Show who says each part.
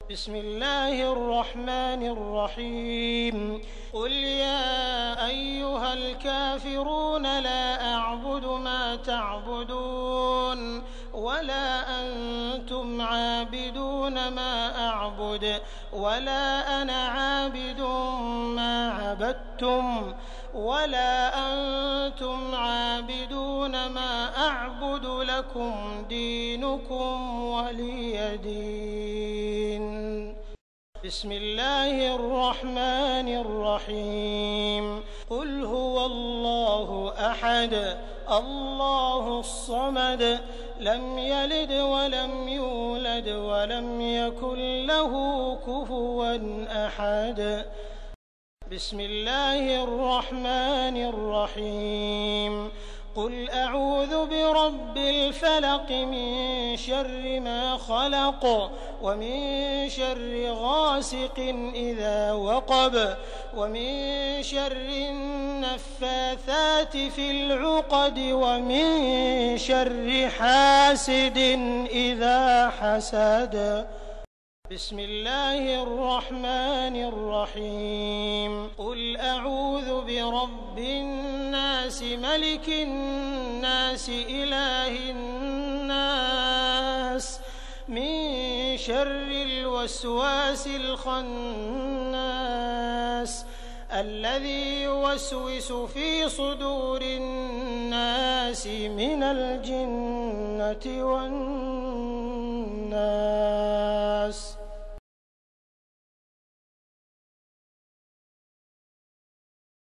Speaker 1: بسم الله الرحمن الرحيم قل يا أيها الكافرون لا أعبد ما تعبدون ولا أنتم عابدون ما أعبد ولا أنا عابد ما عبدتم ولا أنتم عابدون ما أعبد لكم دينكم ولي دين. بسم الله الرحمن الرحيم قل هو الله أحد الله الصمد لم يلد ولم يولد ولم يكن له كفوا أحد. بسم الله الرحمن الرحيم قل أعوذ برب الفلق من شر ما خلق ومن شر غاسق إذا وقب ومن شر النفاثات في العقد ومن شر حاسد إذا حسد. بسم الله الرحمن الرحيم قل أعوذ برب الناس ملك الناس إله الناس من شر الوسواس الخناس الذي يوسوس في صدور الناس من الجنة والناس.